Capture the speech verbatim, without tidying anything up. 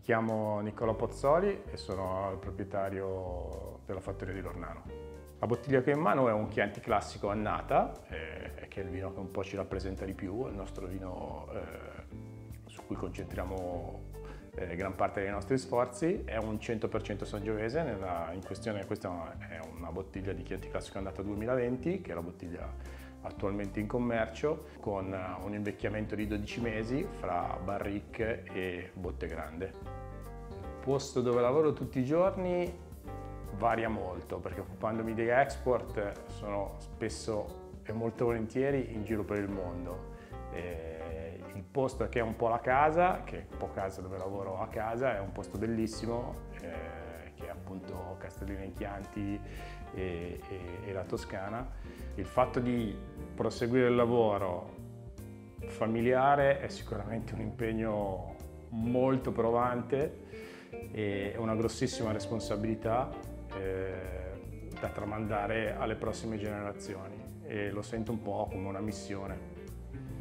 chiamo Niccolò Pozzoli e sono il proprietario della fattoria di Lornano. La bottiglia che ho in mano è un Chianti classico Annata, eh, che è il vino che un po' ci rappresenta di più, è il nostro vino eh, su cui concentriamo eh, gran parte dei nostri sforzi. È un cento per cento sangiovese, nella, in questione questa è una bottiglia di Chianti classico Annata duemilaventi, che è la bottiglia attualmente in commercio, con un invecchiamento di dodici mesi fra barrique e botte grande. Il posto dove lavoro tutti i giorni varia molto, perché occupandomi di export sono spesso e molto volentieri in giro per il mondo. E il posto che è un po' la casa, che è un po' casa dove lavoro a casa, è un posto bellissimo, eh, che è appunto Castellina in Chianti e, e, e la Toscana. Il fatto di proseguire il lavoro familiare è sicuramente un impegno molto provante e una grossissima responsabilità eh, da tramandare alle prossime generazioni, e lo sento un po' come una missione.